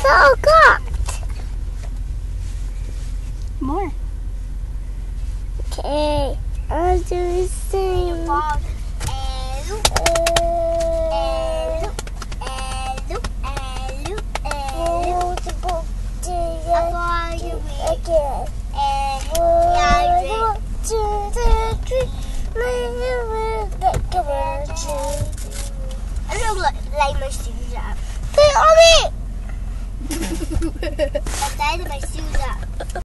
so got. More. Okay, I'll do the same. I don't like my shoes up. Put it on me! I tied my shoes up.